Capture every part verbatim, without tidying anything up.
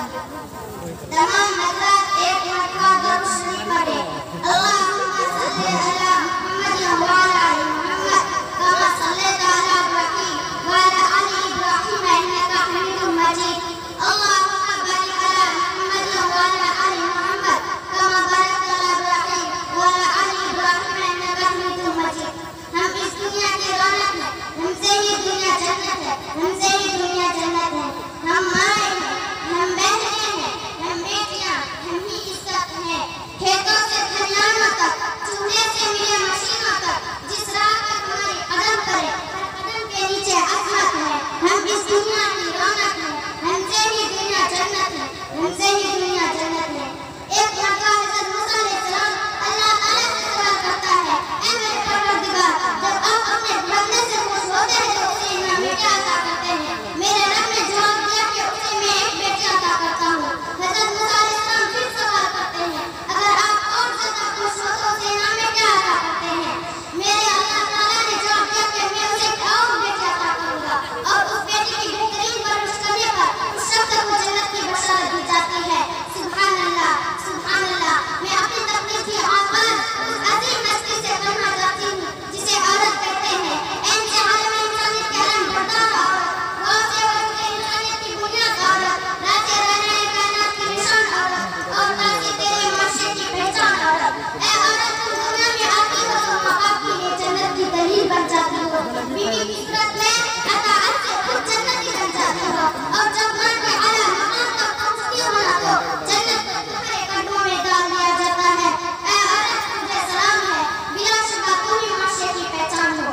तमाम हज़रात एक मरतबा दुरूद शरीफ पढ़ें। अल्लाहुम्मा सल्ली अला मुहम्मद व अला आलि मुहम्मद कमा सल्लैता अला इब्राहीम व अला आलि इब्राहीम इन्नका हमीदुम मजीद। अल्लाहुम्मा बारिक अला मुहम्मद व अला आलि मुहम्मद कमा बारकता अला इब्राहीम व अला आलि इब्राहीम इन्नका हमीदुम मजीद। हम इस दुनिया की रौनक हैं, हमसे ही दुनिया जन्नत है, हमसे ही दुनिया जन्नत है। हम माए हैं, हम बहनें हैं, हम बेटियां, हम ही इज्जत हैं। खेतों से खलिहानों तक, चूल्हे से मिले मशीनों तक, जिस राह पर हमारी कदम पड़े, हर कदम के नीचे अज़मत है। हम इस दुनिया की रौनक हैं, हमसे ही दुनिया जन्नत है, हमसे ही दुनिया जन्नत है। एक मरतबा हज़रत मूसा अलैहिस्सलाम अल्लाह ताला से सवाल करता है, ऐ मेरे परवरदिगार, जब आप अपने बंदे से खुश होते हैं तो उसे इनाम क्या अता करते हैं? मेरे रब ने जवाब दिया कि उसे मैं एक बेटी अता करता हूँ। हज़रत मूसा अलैहिस्सलाम फिर सवाल करते हैं, अगर आप और ज्यादा खुश हो तो उसे इनाम क्या अता करते हैं? मेरे अल्लाह ताला ने जवाब दिया कि मैं उसे एक और बेटी अता करूँगा, और उस बेटी की बेहतरीन परवरिश करने पर उस शख्स को जन्नत की बशारत दी जाती है। सुभान अल्लाह, सुभान अल्लाह। मैं अपनी तकलीफ की आवाज़ उस अजीम हस्ती से करना चाहती हूँ जिसे औरत कहते हैं। ऐसे आलम इंसानियत के अलम बरदार औरत, गौसे वजूद इंसानियत की बुनियाद औरत, राज़े रहने कायनात की निशान औरत, और ताज़ी तेरे माशरे की पहचान औरत। ऐ औरत, तुम दुनिया में आती हो तो माँ बाप के लिए जन्नत की दलील बन जाती हो। बीवी की सूरत में अताअत से खुद जन्नती बन जाती हो, और जब मर्द के आला मकाम तक पहुँचती हो ना तो जन्नत को तुम्हारे कदमों में डाल दिया जाता है। ऐ औरत, तुझे सलाम है, बिलाशुबा तुम ही माशरे की पहचान हो।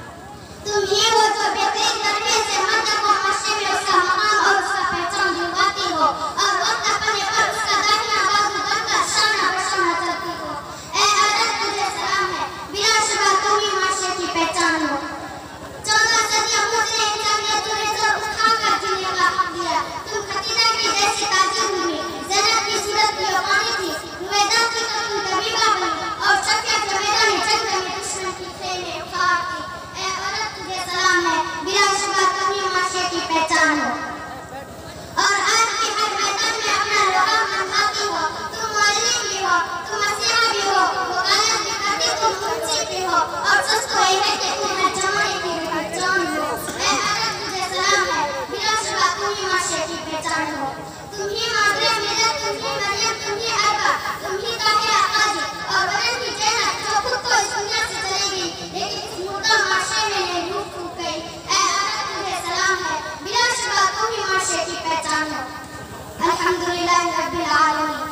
तुम ही हो जो बेहतरीन तरीके से मर्द को माशरे में उसका मकाम और उसका पहचान दिलवाती हो, और वक्त अपने पर उसका दाहिना बाजू बनकर शाना बशाना चलती हो। ऐ औरत, तुझे सलाम है, बिलाशुबा तुम ही माशरे की पहचान हो। चौदह सदियां गुजरे, इंसानियत तुम्हें सर उठाकर जीने का हक दिया। तुम खदीजा की जैसी ताजीर हुई, ज़ैनब की सूरत की औकानी थी, रुवैदा की तो तुम तबीबा बनी, और शफ़िया जो मैदान जंग में दुश्मन की खेमे उखाड़ थी। ऐ औरत, तुझे सलाम है, बिलाशुबा तुम ही माशरे की पहचान हो। और आज भी हर मैदान में अपना रुआब मनवाती हो। तुम मुअल्लिम भी हो, तुम मसीहा भी हो, वकालत भी करती तुम मुंशी भी हो, और सच तो ये है कि तुम हर जमाने की पहचान हो। ऐ औरत, तुझे सलाम है, बिलाशुबा तुम ही माशरे की पहचान हो। तुम ही मादरे मिलत, तुम ही मरियम, तुम ही अरबा, तुम ही ताहिरा काजी, और वरन की ज़ैनब जो खुद तो इस दुनिया से चली गई, लेकिन इस मुर्दा माशरे में नहीं रूह फूक गई। ऐ औरत, तुझे सलाम है, बिलाशुबा तुम ही माशरे की पहचान हो। अल्हम्दुलिल्लाह रब्बिल आलमीन।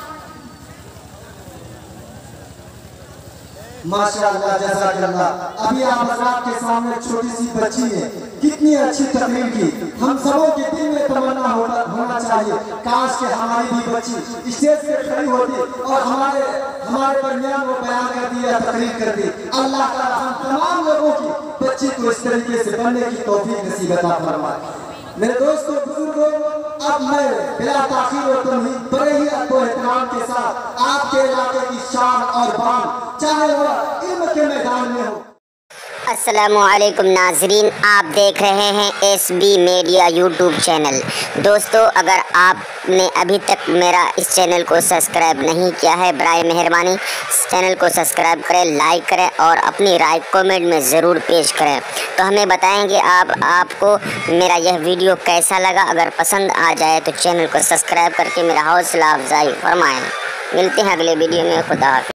माशाअल्लाह, जज़ाकल्लाह। अभी आप हज़रात के सामने छोटी सी बच्ची है, कितनी अच्छी तकरीर की। हम सबों के दिल में तमन्ना होना होना चाहिए, काश के हमारी भी बच्ची स्टेज पे खड़ी होती और हमारे हमारे दरमियान वो बयान कर दी या तकरीर कर दी। अल्लाह ताला हम तमाम लोगों की बच्ची को इस तरीके से बनने की तौफीक नसीब अता फरमाए। मेरे दोस्तों, बुजुर्गों, अब मैं बिला ताखीर और तमहीद बड़े ही अदब व एहतराम के साथ आपके इलाके की शान और बान, चाहे वो इल्म के मैदान में हो। अस्सलामुअलैकुम नाज़रीन, आप देख रहे हैं S B media YouTube channel. दोस्तों, अगर आपने अभी तक मेरा इस चैनल को सब्सक्राइब नहीं किया है, बराए मेहरबानी इस चैनल को सब्सक्राइब करें, लाइक करें और अपनी राय कमेंट में ज़रूर पेश करें। तो हमें बताएंगे आप आपको मेरा यह वीडियो कैसा लगा। अगर पसंद आ जाए तो चैनल को सब्सक्राइब करके मेरा हौसला अफजाई फरमाएँ। मिलते हैं अगले वीडियो में। खुदा हाफ़िज़।